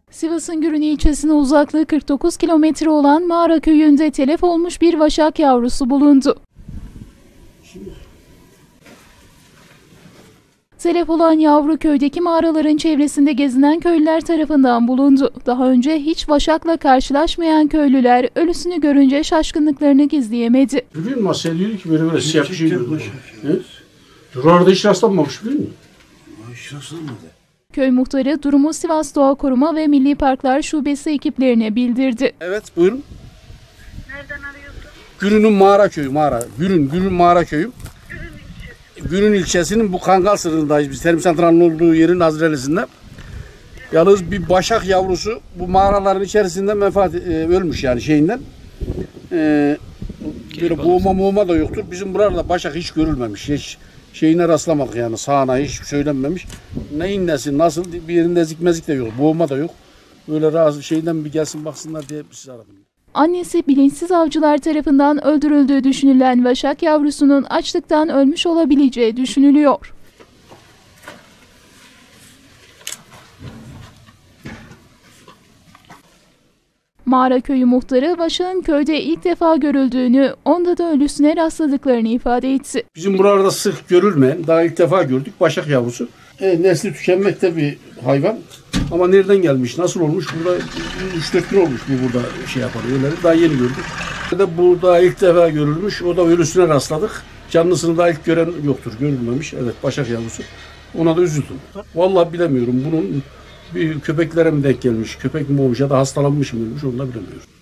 Sivas'ın Gürün ilçesine uzaklığı 49 kilometre olan Mağara köyünde telef olmuş bir vaşak yavrusu bulundu. Telef olan yavru köydeki mağaraların çevresinde gezinen köylüler tarafından bulundu. Daha önce hiç vaşakla karşılaşmayan köylüler ölüsünü görünce şaşkınlıklarını gizleyemedi. Biliyor musun? Asya diyor ki böyle siyah bir şey gördüm. Durarda hiç rastlanmamış biliyor musun? Hiç rastlanmadı. Köy muhtarı durumu Sivas Doğa Koruma ve Milli Parklar Şubesi ekiplerine bildirdi. Evet buyurun. Nereden arıyorsun? Gürün'ün Mağara köyü, Gürün Mağara köyü. Gürün ilçesinin bu Kangal sınırındayız biz. Terim santralının olduğu yerin Hazrelisi'nde. Yalnız bir başak yavrusu bu mağaraların içerisinde ölmüş yani şeyinden. Böyle boğma da yoktur. Bizim buralarda başak hiç görülmemiş. Hiç şeyine rastlamadık yani. Sağına hiç söylenmemiş. Neyin nesi nasıl bir yerinde ezikmezik de yok. Boğma da yok. Böyle razı şeyden bir gelsin baksınlar diye sizi aradım. Annesi bilinçsiz avcılar tarafından öldürüldüğü düşünülen vaşak yavrusunun açlıktan ölmüş olabileceği düşünülüyor. Mağara köyü muhtarı vaşağın köyde ilk defa görüldüğünü, onda da ölüsüne rastladıklarını ifade etti. Bizim buralarda sık görülmeyen, daha ilk defa gördük başak yavrusu. Nesli tükenmekte bir hayvan. Ama nereden gelmiş, nasıl olmuş? Burada 3-4 gün olmuş bu burada şey yapan. Öyle daha yeni gördük. Bu da ilk defa görülmüş. O da ölüsüne rastladık. Canlısını da ilk gören yoktur, görülmemiş. Evet, başak yavrusu. Ona da üzüldüm. Vallahi bilemiyorum. Bunun bir köpeklere mi denk gelmiş, köpek mi olmuş ya da hastalanmış mı olmuş onu da bilemiyorum.